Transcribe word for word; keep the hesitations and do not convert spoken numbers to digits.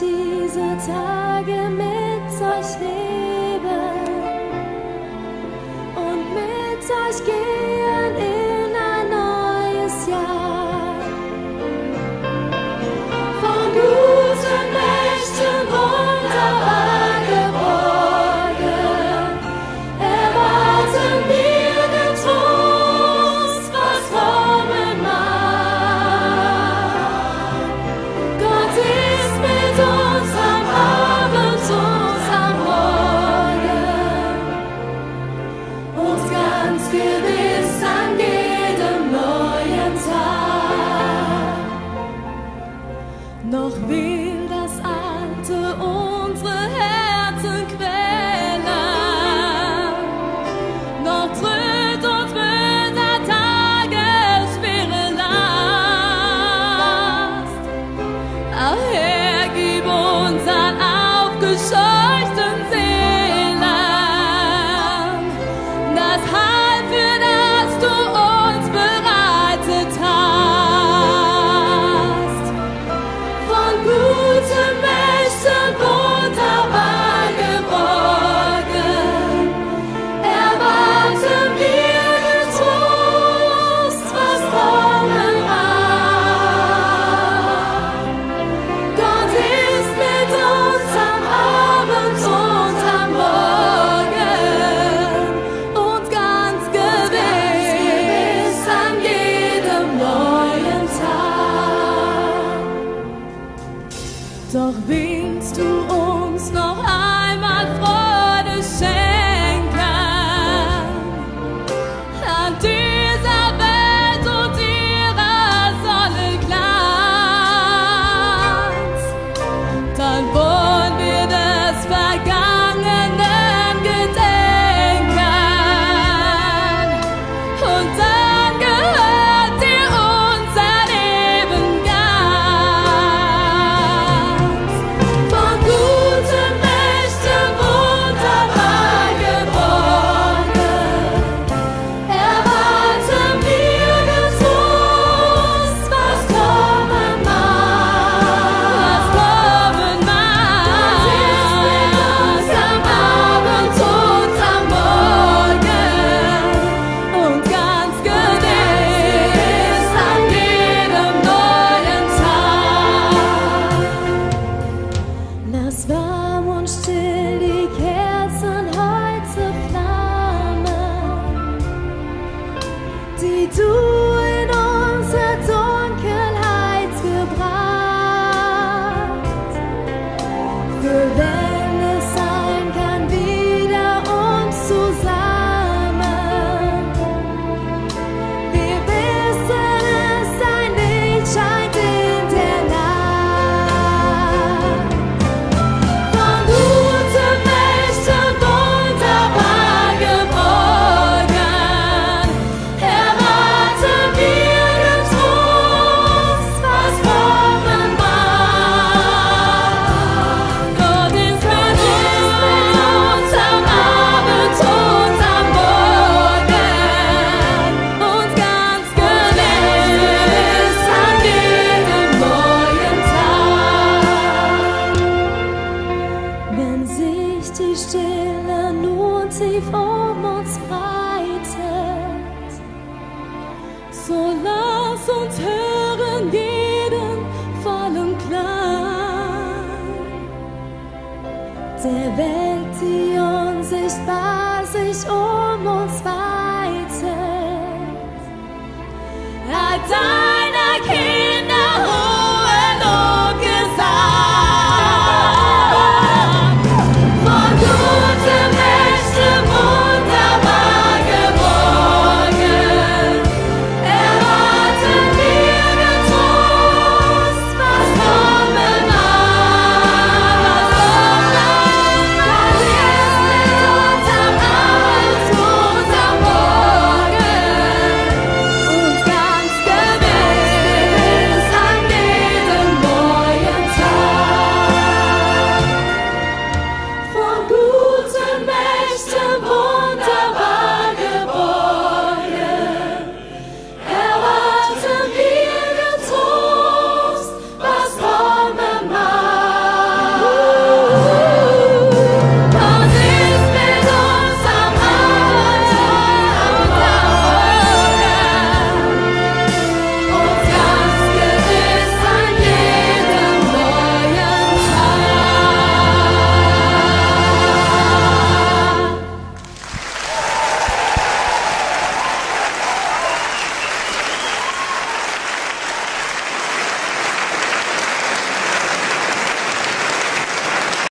diese Tage mit euch leben und mit euch gehen in ein neues Jahr. Von guten Mächten wunderbar geborgen, erwarten wir den Trost, was kommen mag. Gott ist mit uns am Abend und am Morgen und ganz gewiss an jedem neuen Tag. Noch will das Alte unsere Herzen quälen, noch drückt uns böser Tagesschwere Last. Ach Herr, gib uns an aufgescheuchten Seelen das Heil, für das du uns bereitet hast. Von guten Mächten wunderbar geborgen, erwarten wir den Trost, was kommen mag. Gott ist mit uns am Abend und am Morgen und ganz gewiss an jedem neuen Tag. Doch willst du uns noch einmal Freude schenken an dieser Welt und ihrer Sonne Glanz, dann wollen wir des Vergangenen gedenken und dann gehört dir unser Leben ganz. Von guten Mächten wunderbar geborgen, erwarten wir den Trost, was kommen mag. Was kommen mag. Gott ist mit uns am Abend und am Morgen und ganz gewiss an jedem neuen Tag. Lass warm und still die Kerzen heute flammen, die du in unsere Dunkelheit gebracht. Für wenn es sein kann, wieder uns zusammen. Wir wissen es, dein Licht scheint in der Nacht. Von guten Mächten wunderbar geborgen, erwarten wir den Trost, was kommen mag. Gott ist mit uns am Abend und am Morgen und ganz gewiss an jedem neuen Tag. Wenn sich die Stille nun tief um uns breitet, so lass uns hören jeden vollen Klang der Welt, die unsichtbar sich um uns weitet. Halt